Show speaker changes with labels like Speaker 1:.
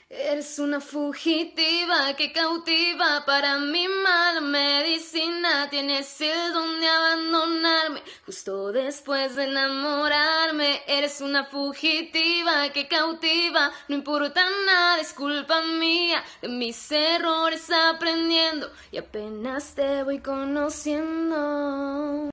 Speaker 1: Eres una fugitiva que cautiva para mi mala medicina. Tienes el don de abandonarme justo después de enamorarme. Eres una fugitiva que cautiva, no importa nada, es culpa mía. De mis errores aprendiendo y apenas te voy conociendo.